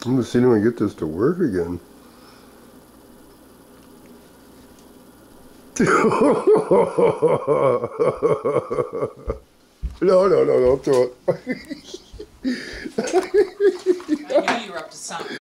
I'm gonna see if I can get this to work again. No, don't throw it. I knew you were up to something.